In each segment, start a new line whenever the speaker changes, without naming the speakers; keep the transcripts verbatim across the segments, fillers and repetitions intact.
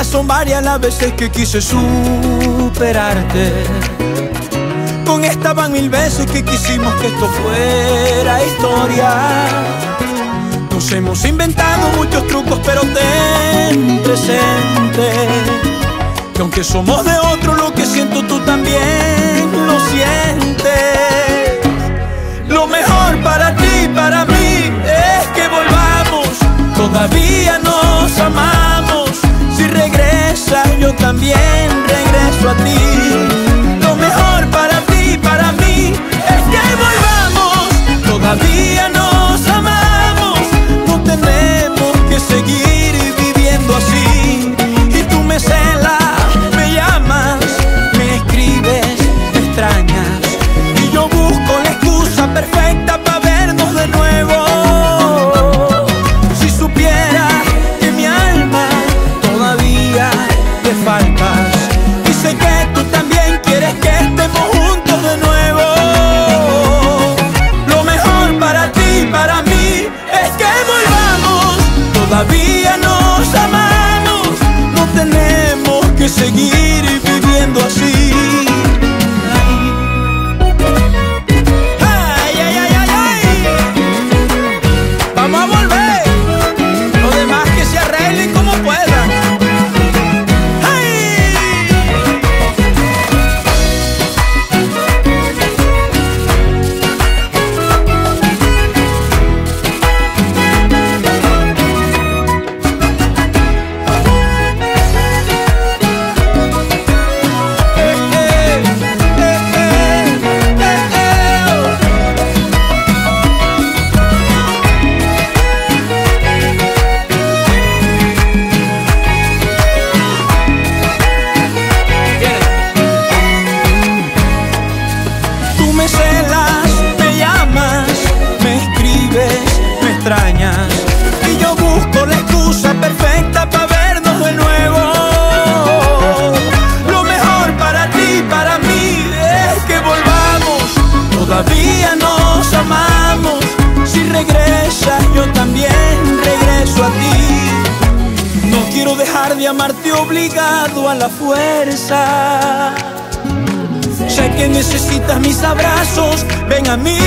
son varias las veces que quise superarte. Con esta van mil veces que quisimos que esto fuera historia. Nos hemos inventado muchos trucos, pero ten presente que aunque somos de otro, lo que siento tú también lo sientes. Lo mejor para ti, para mí, es que volvamos. Todavía nos amamos. Si regresas, yo también regreso a ti. Lo mejor para ti, para mí, es que volvamos. Todavía nos amamos. No tenemos que seguir viviendo así. Y tú me celas, me llamas, me escribes, me extrañas, y yo busco la excusa perfecta para vernos de nuevo. Si supieras que mi alma todavía te faltas, y sé que tú también quieres que estemos juntos de nuevo. Lo mejor para ti, para mí, es que volvamos. Todavía nos amamos. No tenemos que seguir viviendo así. Ay, ay, ay, ay, ay. Vamos a volver. Los demás que se arreglen como puedan. Ay. Tú me celas, me llamas, me escribes, me extrañas, y yo busco la excusa perfecta para vernos de nuevo. Lo mejor para ti, para mí, es que volvamos. Todavía nos amamos. Si regresas, yo también regreso a ti. No quiero dejar de amarte obligado a la fuerza. Sé que necesitas mis abrazos, ven a mí.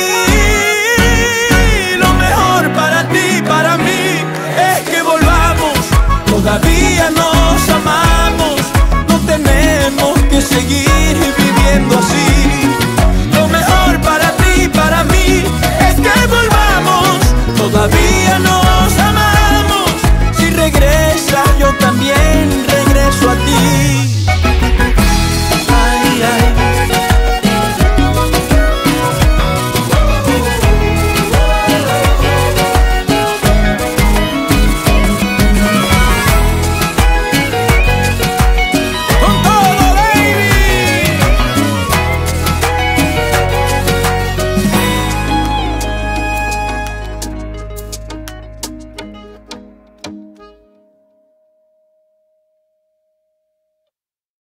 Lo mejor para ti, para mí, es que volvamos. Todavía nos amamos. No tenemos que seguir viviendo así.